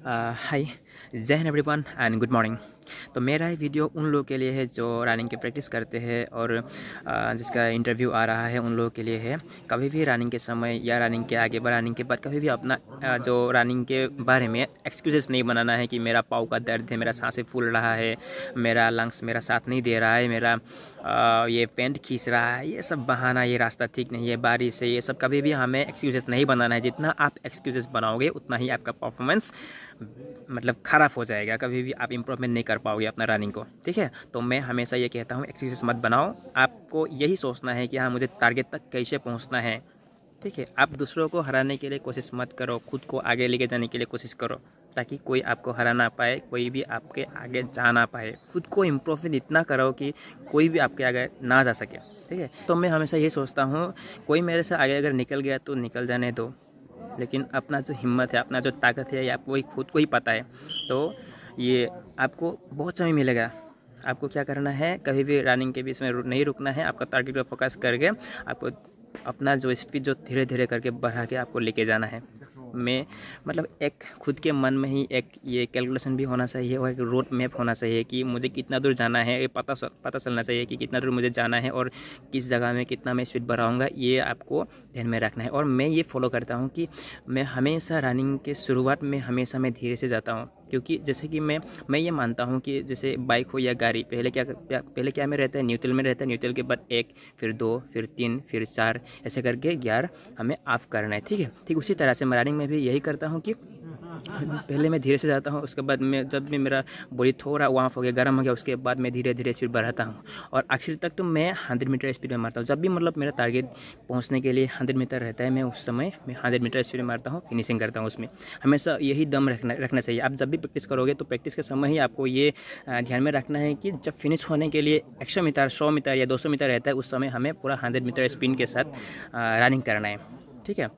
हाय, जय हिंद everyone and good morning. तो मेरा ये वीडियो उन लोगों के लिए है जो रनिंग की प्रैक्टिस करते हैं और जिसका इंटरव्यू आ रहा है उन लोगों के लिए है। कभी भी रनिंग के समय या रनिंग के आगे रनिंग के बाद कभी भी अपना जो रनिंग के बारे में एक्सक्यूजेस नहीं बनाना है कि मेरा पाँव का दर्द है, मेरा सांसें फूल रहा है, मेरा लंग्स मेरा साथ नहीं दे रहा है, मेरा ये पेंट खींच रहा है, ये सब बहाना, ये रास्ता ठीक नहीं है, बारिश है, ये सब कभी भी हमें एक्सक्यूजेस नहीं बनाना है। जितना आप एक्सक्यूजेस बनाओगे उतना ही आपका परफॉर्मेंस मतलब ख़राब हो जाएगा, कभी भी आप इम्प्रूवमेंट नहीं कर पाओगे अपना रनिंग को। ठीक है, तो मैं हमेशा ये कहता हूँ एक्सक्यूजेस मत बनाओ। आपको यही सोचना है कि हाँ, मुझे टारगेट तक कैसे पहुँचना है। ठीक है, आप दूसरों को हराने के लिए कोशिश मत करो, खुद को आगे लेके जाने के लिए कोशिश करो, ताकि कोई आपको हरा ना पाए, कोई भी आपके आगे जा ना पाए। खुद को इम्प्रूवमेंट इतना करो कि कोई भी आपके आगे ना जा सके। ठीक है, तो मैं हमेशा ये सोचता हूँ कोई मेरे से आगे अगर निकल गया तो निकल जाने दो, लेकिन अपना जो हिम्मत है, अपना जो ताकत है, ये आपको ही खुद को ही पता है। तो ये आपको बहुत समय मिलेगा। आपको क्या करना है, कभी भी रनिंग के बीच में नहीं रुकना है। आपका टारगेट पर फोकस करके आपको अपना जो स्पीड जो धीरे धीरे करके बढ़ा के आपको लेके जाना है। मैं मतलब एक खुद के मन में ही एक ये कैलकुलेशन भी होना चाहिए और एक रोड मैप होना चाहिए कि मुझे कितना दूर जाना है। ये पता चलना चाहिए कि कितना दूर मुझे जाना है और किस जगह में कितना मैं स्पीड बढ़ाऊँगा, ये आपको ध्यान में रखना है। और मैं ये फॉलो करता हूँ कि मैं हमेशा रनिंग के शुरुआत में हमेशा मैं धीरे से जाता हूँ, क्योंकि जैसे कि मैं ये मानता हूँ कि जैसे बाइक हो या गाड़ी, पहले क्या में रहता है, न्यूट्रल में रहता है, न्यूट्रल के बाद 1, फिर 2, फिर 3, फिर 4, ऐसे करके गियर हमें ऑफ करना है। ठीक है, ठीक उसी तरह से मैं रनिंग में भी यही करता हूँ कि पहले मैं धीरे से जाता हूँ, उसके बाद मैं जब भी मेरा बॉडी थोड़ा वार्म हो गया, गर्म हो गया, उसके बाद मैं धीरे धीरे स्पीड बढ़ाता हूँ और आखिर तक तो मैं 100 मीटर स्पीड में मारता हूँ। जब भी मतलब मेरा टारगेट पहुँचने के लिए 100 मीटर रहता है, मैं उस समय 100 मीटर स्पीड में मारता हूँ, फिनिशिंग करता हूँ। उसमें हमेशा यही दम रखना चाहिए। आप जब भी प्रैक्टिस करोगे तो प्रैक्टिस के समय ही आपको ये ध्यान में रखना है कि जब फिनिश होने के लिए 100 मीटर, 100 मीटर या 200 मीटर रहता है, उस समय हमें पूरा 100 मीटर स्पिन के साथ रनिंग करना है। ठीक है।